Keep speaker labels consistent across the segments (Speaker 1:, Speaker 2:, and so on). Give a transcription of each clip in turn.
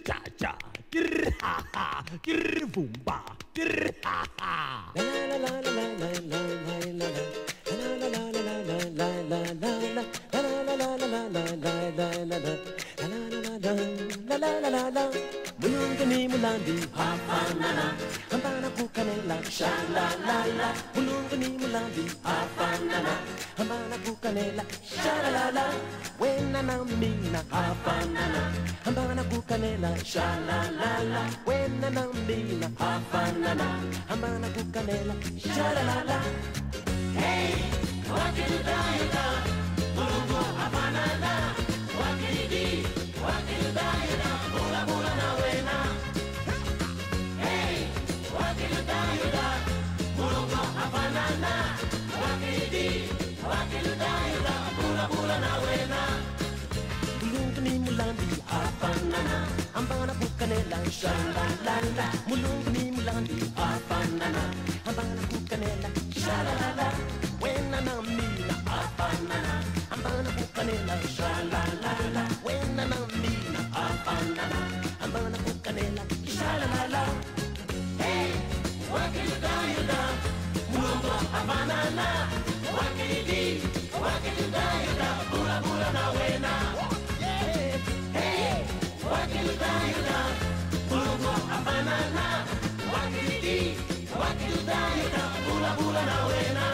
Speaker 1: cha cha, grr ha ha, grr boom ba, grr ha ha. La la la la la la la la la. La la la la la la la la la. La la la la la la la la la la. La la la la la. Mulungu ni mulandi hapa nana, ambana kukanela sha la la la. Mulungu ni mulandi hapa nana, ambana kukanela sha la la la. Wena na mina hapa nana, ambana kukanela sha la la la. Wena na mina hapa nana, ambana kukanela sha la la la. Hey, wakiludayuda, mulungu hapa nana, wakilidi, wakiludayuda, bula bula na wena. Hey, wakiludayuda, mulungu hapa nana, wakilidi, wakiludayuda, bula bula na wena. Mulungu ni mulandi hapa nana, ambana kukanela sha la la la. Mulungu ni mulandi hapa nana, ambana kukanela sha la la la. Wena na mina hapa nana, ambana kukanela sha la la la. Wena na mina hapa nana, ambana kukanela sha la la la. Hey, wakiludayuda, mulungu hapa nana, wakilidi, wakiludayuda, bula bula na wena. Hey, wakiludayuda, mulungu hapa nana, wakilidi, wakiludayuda, bula bula na wena.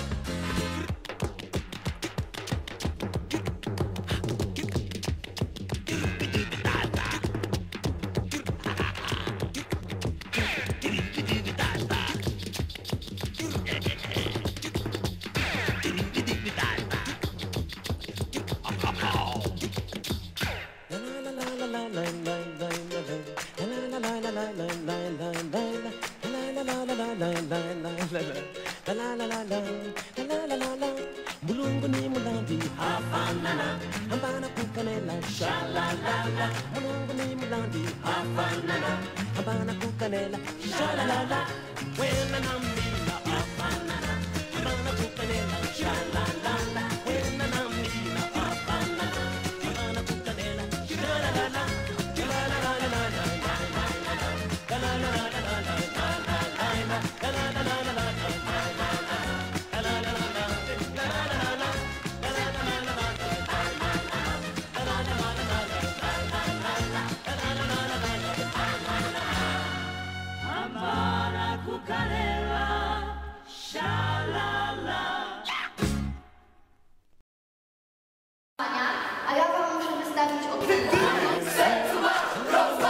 Speaker 1: Mulungu ni mulandi hapa nana, ambana kukanela sha la la la. Mulungu ni mulandi hapa nana, ambana kukanela sha la la la. Wena na mina hapa nana, ambana kukanela sha la la la. Wena na mina hapa nana, ambana kukanela sha la la la. La la la la la la la la la. La la la la la la la la la. La la la la la la la la la.
Speaker 2: Ambana kukanela sha la la.
Speaker 3: A ja wam muszę wystawić odwrót.